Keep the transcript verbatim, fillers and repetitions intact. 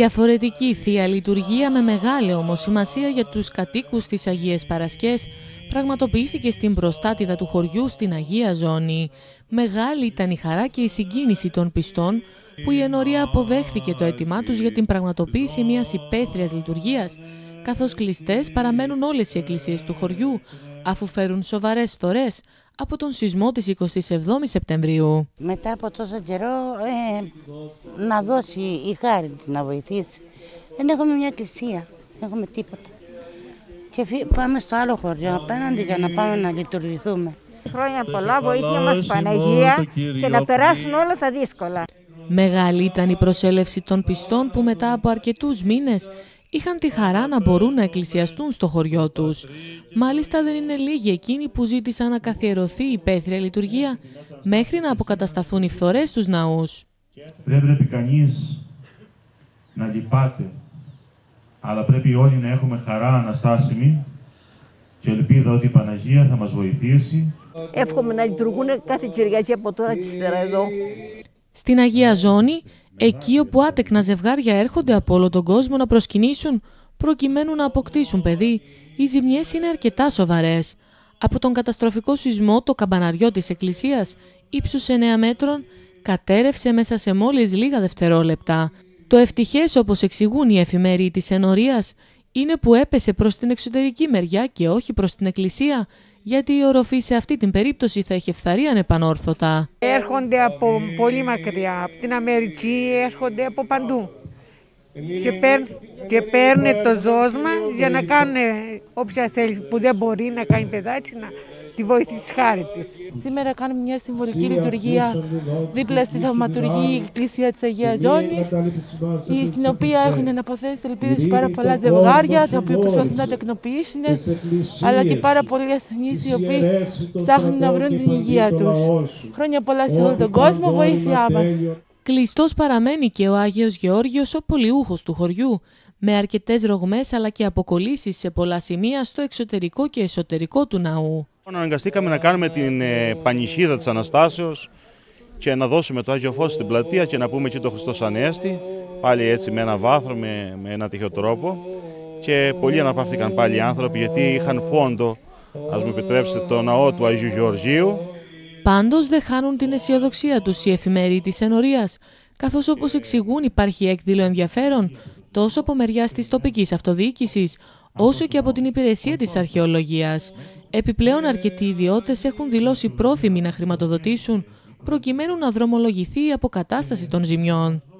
Διαφορετική Θεία Λειτουργία με μεγάλη όμως σημασία για τους κατοίκους της Αγίας Παρασκές πραγματοποιήθηκε στην προστάτηδα του χωριού στην Αγία Ζώνη. Μεγάλη ήταν η χαρά και η συγκίνηση των πιστών που η ενορία αποδέχθηκε το αίτημά τους για την πραγματοποίηση μιας υπαίθριας λειτουργίας, καθώς κλειστές παραμένουν όλες οι εκκλησίες του χωριού, αφού φέρουν σοβαρές φθορές από τον σεισμό της εικοστής εβδόμης Σεπτεμβρίου. Μετά από τόσο καιρό ε, να δώσει η χάρη της, να βοηθήσει. Δεν έχουμε μια εκκλησία, δεν έχουμε τίποτα. Και πάμε στο άλλο χωριό απέναντι για να πάμε να λειτουργηθούμε. Χρόνια πολλά, βοήθεια μας Παναγία και να περάσουν όλα τα δύσκολα. Μεγάλη ήταν η προσέλευση των πιστών που μετά από αρκετούς μήνες είχαν τη χαρά να μπορούν να εκκλησιαστούν στο χωριό τους. Μάλιστα δεν είναι λίγοι εκείνοι που ζήτησαν να καθιερωθεί η υπαίθρια λειτουργία μέχρι να αποκατασταθούν οι φθορές στους ναούς. Δεν πρέπει κανείς να λυπάται, αλλά πρέπει όλοι να έχουμε χαρά αναστάσιμη και ελπίδα ότι η Παναγία θα μας βοηθήσει. Εύχομαι να λειτουργούν κάθε Κυριακή από τώρα και ύστερα εδώ. Στην Αγία Ζώνη, εκεί όπου άτεκνα ζευγάρια έρχονται από όλο τον κόσμο να προσκυνήσουν προκειμένου να αποκτήσουν παιδί, οι ζημιές είναι αρκετά σοβαρές. Από τον καταστροφικό σεισμό το καμπαναριό της εκκλησίας ύψους εννέα μέτρων κατέρευσε μέσα σε μόλις λίγα δευτερόλεπτα. Το ευτυχές, όπως εξηγούν οι εφημεροί της ενορίας, είναι που έπεσε προς την εξωτερική μεριά και όχι προς την εκκλησία, γιατί η οροφή σε αυτή την περίπτωση θα είχε φθαρεί ανεπανόρθωτα. Έρχονται από πολύ μακριά, από την Αμερική, έρχονται από παντού. Και, παίρ, και παίρνουν το ζώσμα για να κάνουν όποια θέλει που δεν μπορεί να κάνει παιδάκι, να τη βοηθήσει χάρη της. Σήμερα κάνουμε μια συμβολική λειτουργία δίπλα στη θαυματουργή εκκλησία της Αγίας Ζώνης, στην οποία έχουν αναποθέσει ελπίδες πάρα πολλά ζευγάρια, τα οποία προσπαθούν να τεκνοποιήσουν, αλλά και πάρα πολλοί ασθενείς οι οποίοι ψάχνουν να βρουν την υγεία τους. Χρόνια πολλά σε όλο τον κόσμο, βοήθειά μας. Κλειστός παραμένει και ο Άγιος Γεώργιος, ο πολιούχος του χωριού, με αρκετές ρογμές αλλά και αποκολλήσεις σε πολλά σημεία στο εξωτερικό και εσωτερικό του ναού. Αναγκαστήκαμε να κάνουμε την ε, πανηγίδα της Αναστάσεως και να δώσουμε το Άγιο Φως στην πλατεία και να πούμε και το Χριστός Ανέστη, πάλι έτσι με ένα βάθρο, με, με ένα τυχαίο τρόπο. Και πολλοί αναπαύτηκαν πάλι οι άνθρωποι γιατί είχαν φόντο, ας μου επιτρέψετε, το ναό του Αγίου Γεωργίου. Πάντως δεν χάνουν την αισιοδοξία τους οι εφημεροί της ενορίας, καθώς όπως εξηγούν υπάρχει έκδηλο ενδιαφέρον τόσο από μεριάς της τοπικής αυτοδιοίκησης, όσο και από την υπηρεσία της αρχαιολογίας. Επιπλέον αρκετοί ιδιώτες έχουν δηλώσει πρόθυμοι να χρηματοδοτήσουν προκειμένου να δρομολογηθεί η αποκατάσταση των ζημιών.